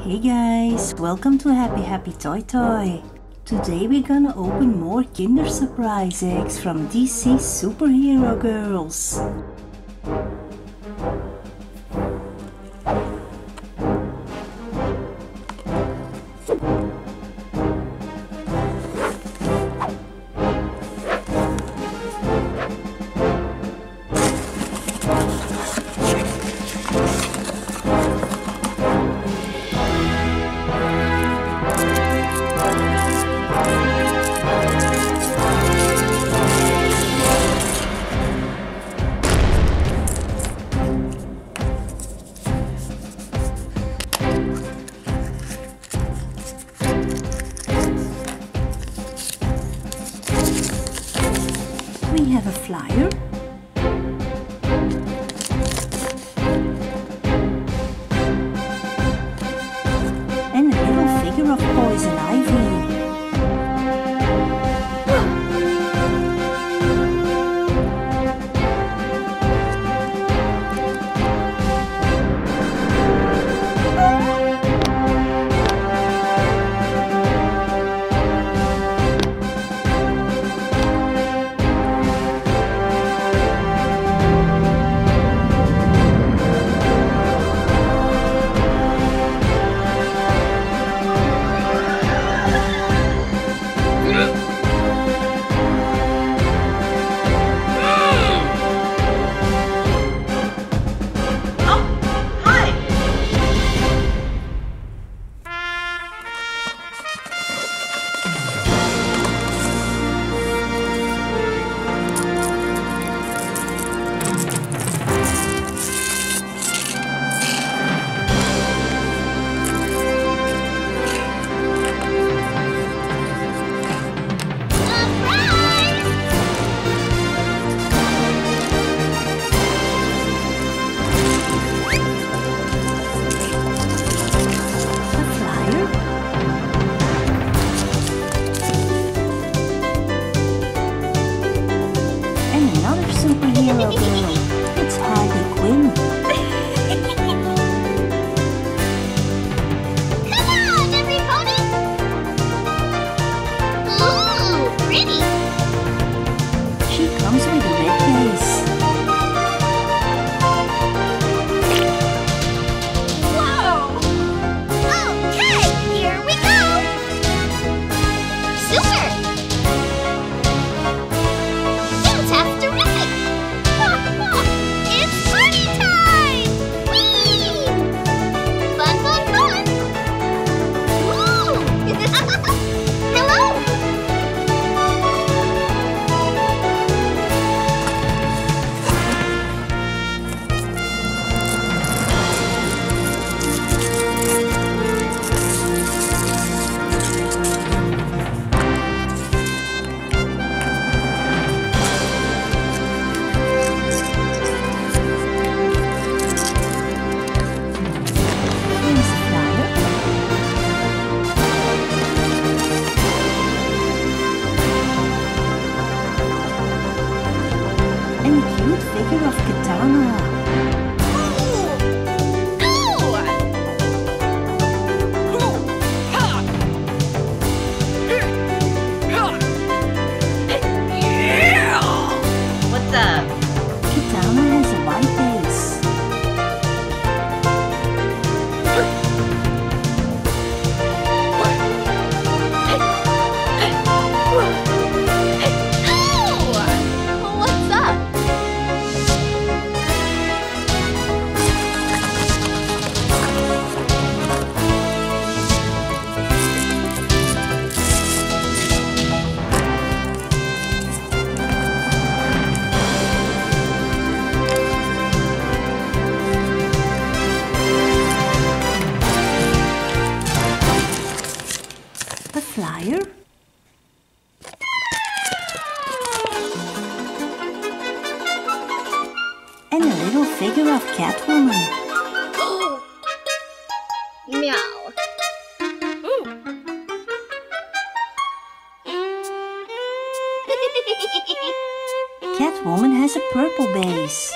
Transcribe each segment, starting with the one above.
Hey guys, welcome to Happy Happy Toy Toy. Today we're gonna open more Kinder Surprise eggs from DC Superhero Girls. We have a flyer, and a little figure of Poison Ivy. Superhero girl. It's Harley Quinn. Come on, everybody! Ooh, pretty! She comes with a red base. Whoa! Okay, here we go! Super! Fantastic! It's party time! Whee! Fun, fun, fun! Ooh! Hello! And a cute figure of Katana. What's up? Katana has a white base. What's up? The flyer. And a little figure of Catwoman. Meow. Catwoman has a purple base.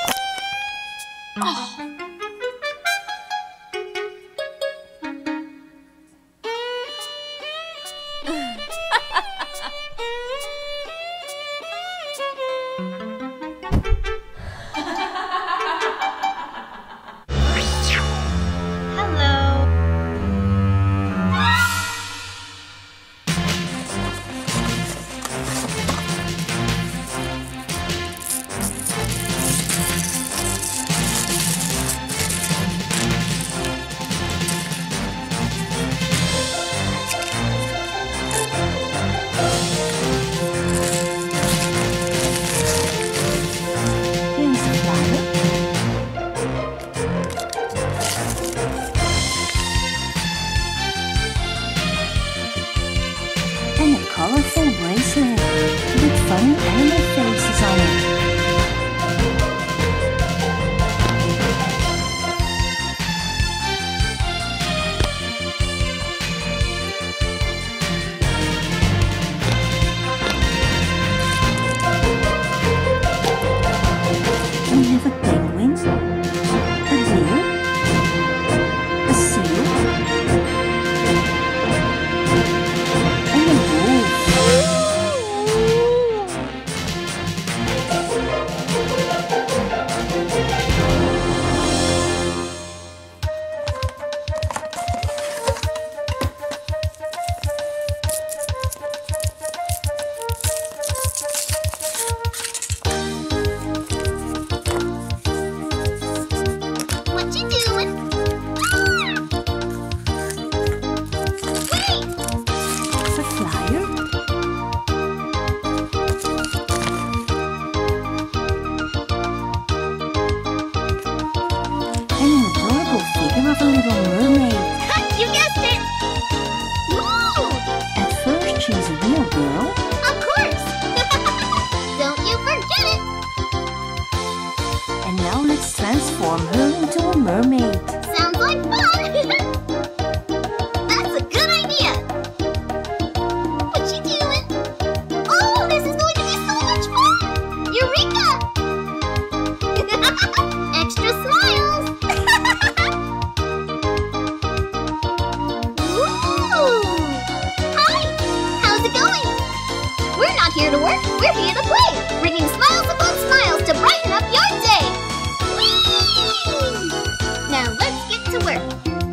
here to work, we're here to play, bringing smiles upon smiles to brighten up your day. Whee! Now let's get to work.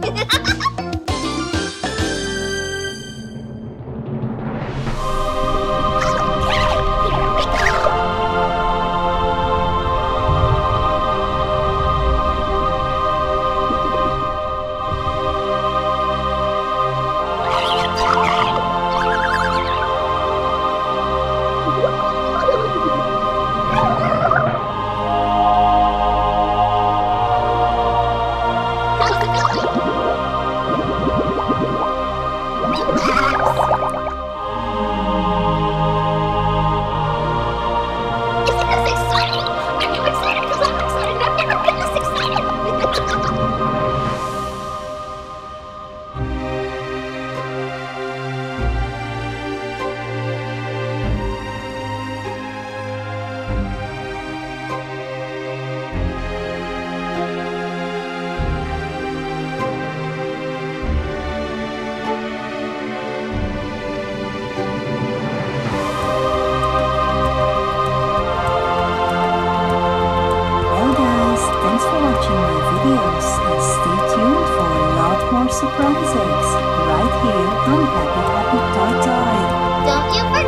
Thanks for watching my videos and stay tuned for a lot more surprises right here on Happy Happy Toy Toy. Don't you forget